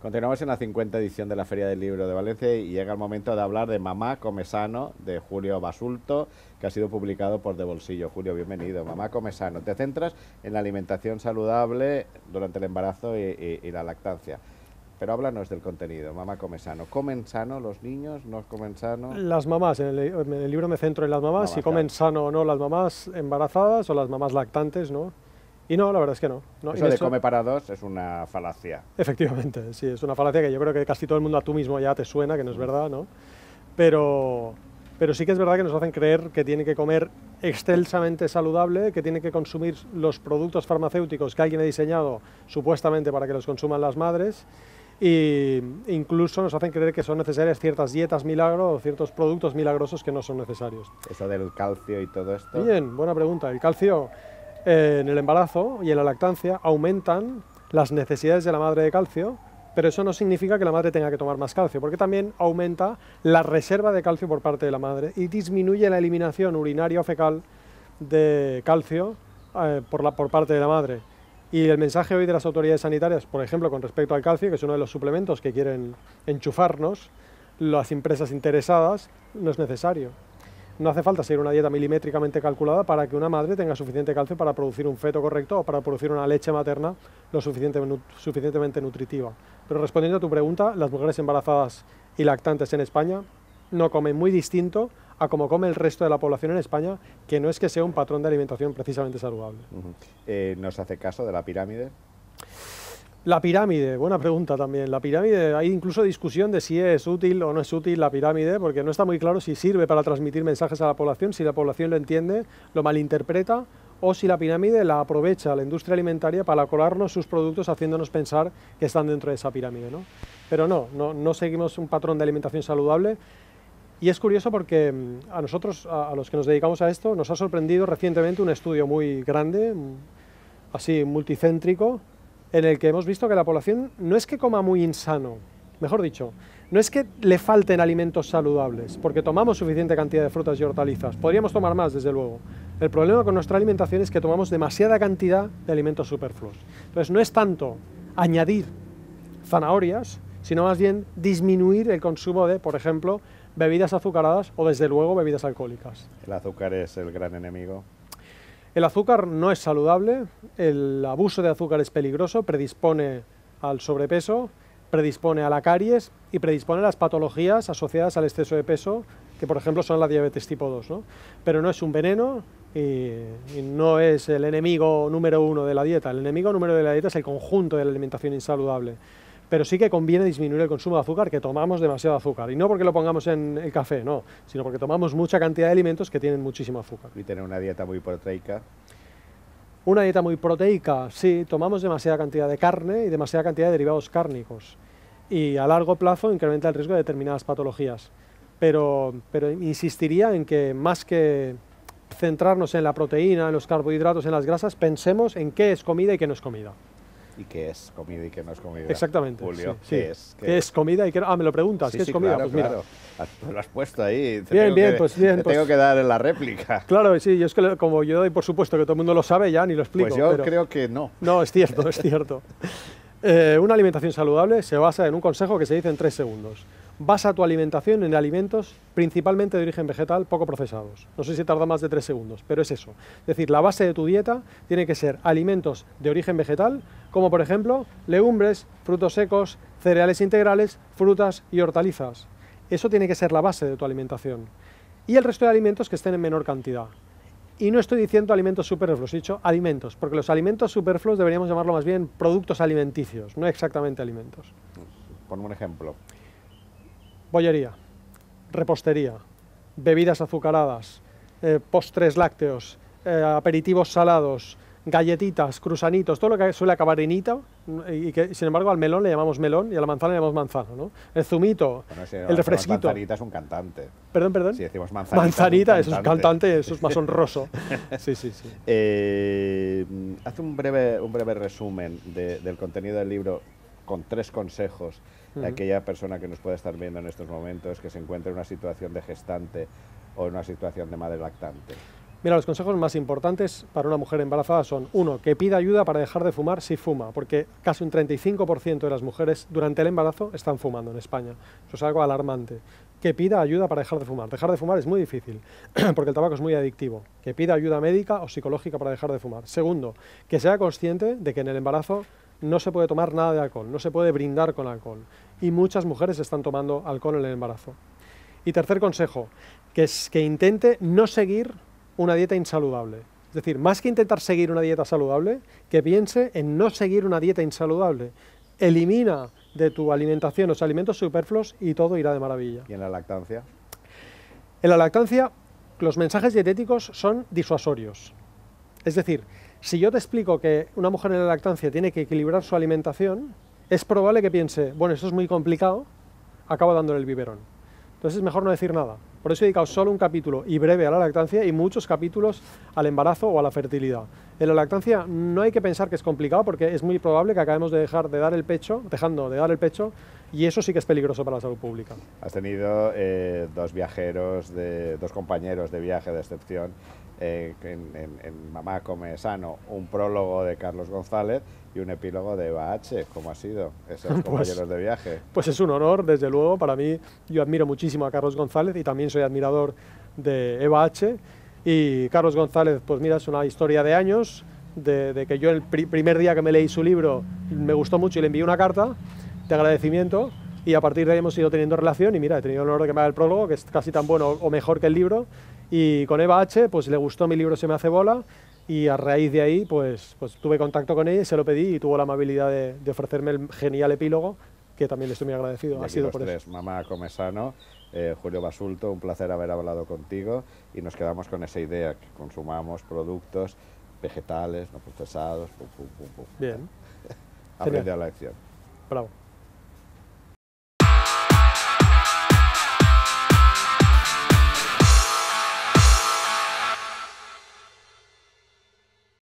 Continuamos en la 50ª edición de la Feria del Libro de Valencia y llega el momento de hablar de Mamá come sano, de Julio Basulto, que ha sido publicado por De Bolsillo. Julio, bienvenido. Mamá come sano. Te centras en la alimentación saludable durante el embarazo y la lactancia. Pero háblanos del contenido. Mamá come sano. ¿Comen sano los niños? ¿No comen sano? Las mamás, en el libro me centro en las mamás, si comen sano o no las mamás embarazadas o las mamás lactantes, ¿no? Y no, la verdad es que no. Eso de come para dos es una falacia. Efectivamente, sí, es una falacia que yo creo que casi todo el mundo a tú mismo ya te suena, que no es verdad, ¿no? Pero sí que es verdad que nos hacen creer que tiene que comer excelsamente saludable, que tiene que consumir los productos farmacéuticos que alguien ha diseñado supuestamente para que los consuman las madres, e incluso nos hacen creer que son necesarias ciertas dietas milagro o ciertos productos milagrosos que no son necesarios. Eso del calcio y todo esto. Bien, buena pregunta. El calcio en el embarazo y en la lactancia aumentan las necesidades de la madre de calcio, pero eso no significa que la madre tenga que tomar más calcio, porque también aumenta la reserva de calcio por parte de la madre y disminuye la eliminación urinaria o fecal de calcio por parte de la madre. Y el mensaje hoy de las autoridades sanitarias, por ejemplo, con respecto al calcio, que es uno de los suplementos que quieren enchufarnos las empresas interesadas, no es necesario. No hace falta seguir una dieta milimétricamente calculada para que una madre tenga suficiente calcio para producir un feto correcto o para producir una leche materna lo suficientemente nutritiva. Pero respondiendo a tu pregunta, las mujeres embarazadas y lactantes en España no comen muy distinto a como come el resto de la población en España, que no es que sea un patrón de alimentación precisamente saludable. ¿No se hace caso de la pirámide? La pirámide, buena pregunta también. La pirámide, hay incluso discusión de si es útil o no es útil la pirámide, porque no está muy claro si sirve para transmitir mensajes a la población, si la población lo entiende, lo malinterpreta, o si la pirámide la aprovecha la industria alimentaria para colarnos sus productos haciéndonos pensar que están dentro de esa pirámide, ¿no? Pero no seguimos un patrón de alimentación saludable. Y es curioso porque a nosotros, a los que nos dedicamos a esto, nos ha sorprendido recientemente un estudio muy grande, así multicéntrico, en el que hemos visto que la población no es que coma muy insano, mejor dicho, no es que le falten alimentos saludables, porque tomamos suficiente cantidad de frutas y hortalizas, podríamos tomar más, desde luego. El problema con nuestra alimentación es que tomamos demasiada cantidad de alimentos superfluos. Entonces no es tanto añadir zanahorias, sino más bien disminuir el consumo de, por ejemplo, bebidas azucaradas o, desde luego, bebidas alcohólicas. ¿El azúcar es el gran enemigo? El azúcar no es saludable, el abuso de azúcar es peligroso, predispone al sobrepeso, predispone a la caries y predispone a las patologías asociadas al exceso de peso, que por ejemplo son la diabetes tipo 2, ¿no? Pero no es un veneno y no es el enemigo número uno de la dieta. El enemigo número uno de la dieta es el conjunto de la alimentación insaludable. Pero sí que conviene disminuir el consumo de azúcar, que tomamos demasiado azúcar. Y no porque lo pongamos en el café, no, sino porque tomamos mucha cantidad de alimentos que tienen muchísimo azúcar. ¿Y tener una dieta muy proteica? Una dieta muy proteica, sí, tomamos demasiada cantidad de carne y demasiada cantidad de derivados cárnicos. Y a largo plazo incrementa el riesgo de determinadas patologías. Pero insistiría en que más que centrarnos en la proteína, en los carbohidratos, en las grasas, pensemos en qué es comida y qué no es comida. ¿Y qué es comida y qué no es comida? Exactamente. Julio, sí, ¿qué sí. es? ¿Qué es comida y qué no? Ah, me lo preguntas, Sí, ¿qué es comida? Claro, pues claro. Lo has puesto ahí. Bien, Te tengo que dar en la réplica. Claro, sí, yo es que como yo doy por supuesto que todo el mundo lo sabe, ya ni lo explico. Pues yo pero creo que no. No, es cierto, es cierto. Una alimentación saludable se basa en un consejo que se dice en 3 segundos. Basa tu alimentación en alimentos principalmente de origen vegetal, poco procesados. No sé si tarda más de 3 segundos, pero es eso. Es decir, la base de tu dieta tiene que ser alimentos de origen vegetal, como por ejemplo legumbres, frutos secos, cereales integrales, frutas y hortalizas. Eso tiene que ser la base de tu alimentación. Y el resto de alimentos que estén en menor cantidad. Y no estoy diciendo alimentos superfluos, he dicho alimentos, porque los alimentos superfluos deberíamos llamarlo más bien productos alimenticios, no exactamente alimentos. Ponme un ejemplo. Bollería, repostería, bebidas azucaradas, postres lácteos, aperitivos salados, galletitas, cruzanitos, todo lo que suele acabar en ita, y que sin embargo al melón le llamamos melón y a la manzana le llamamos manzana, ¿no? El zumito, Bueno, si el refresquito. Manzanita es un cantante. Perdón. Si decimos manzanita, Manzanita, eso es un cantante, eso es más honroso. Sí. Haz un breve resumen del contenido del libro con 3 consejos de aquella persona que nos puede estar viendo en estos momentos, que se encuentra en una situación de gestante o en una situación de madre lactante. Mira, los consejos más importantes para una mujer embarazada son: uno, que pida ayuda para dejar de fumar si fuma, porque casi un 35% de las mujeres durante el embarazo están fumando en España. Eso es algo alarmante. Que pida ayuda para dejar de fumar. Dejar de fumar es muy difícil, porque el tabaco es muy adictivo. Que pida ayuda médica o psicológica para dejar de fumar. Segundo, que sea consciente de que en el embarazo no se puede tomar nada de alcohol, no se puede brindar con alcohol. Y muchas mujeres están tomando alcohol en el embarazo. Y tercer consejo, que es que intente no seguir una dieta insaludable. Es decir, más que intentar seguir una dieta saludable, que piense en no seguir una dieta insaludable. Elimina de tu alimentación los alimentos superfluos y todo irá de maravilla. ¿Y en la lactancia? En la lactancia, los mensajes dietéticos son disuasorios. Es decir, si yo te explico que una mujer en la lactancia tiene que equilibrar su alimentación, es probable que piense, bueno, esto es muy complicado, acabo dándole el biberón. Entonces es mejor no decir nada. Por eso he dedicado solo un capítulo y breve a la lactancia y muchos capítulos al embarazo o a la fertilidad. En la lactancia no hay que pensar que es complicado, porque es muy probable que acabemos de dejando de dar el pecho, y eso sí que es peligroso para la salud pública. Has tenido dos compañeros de viaje de excepción en Mamá Come Sano, un prólogo de Carlos González y un epílogo de Eva H. ¿Cómo ha sido esos compañeros de viaje? Pues es un honor, desde luego, para mí. Yo admiro muchísimo a Carlos González y también soy admirador de Eva H. Y Carlos González, pues mira, es una historia de años, de que yo el primer día que me leí su libro me gustó mucho y le envié una carta de agradecimiento, y a partir de ahí hemos ido teniendo relación, y mira, he tenido el honor de que me haga el prólogo, que es casi tan bueno o mejor que el libro, y con Eva H. pues le gustó mi libro Se me hace bola, y a raíz de ahí pues tuve contacto con ella y se lo pedí, y tuvo la amabilidad de ofrecerme el genial epílogo, que también le estoy muy agradecido. Ha sido por eso. Mamá Come Sano, Julio Basulto, un placer haber hablado contigo, y nos quedamos con esa idea, que consumamos productos vegetales, no procesados. Bien. Aprende a la lección. Bravo.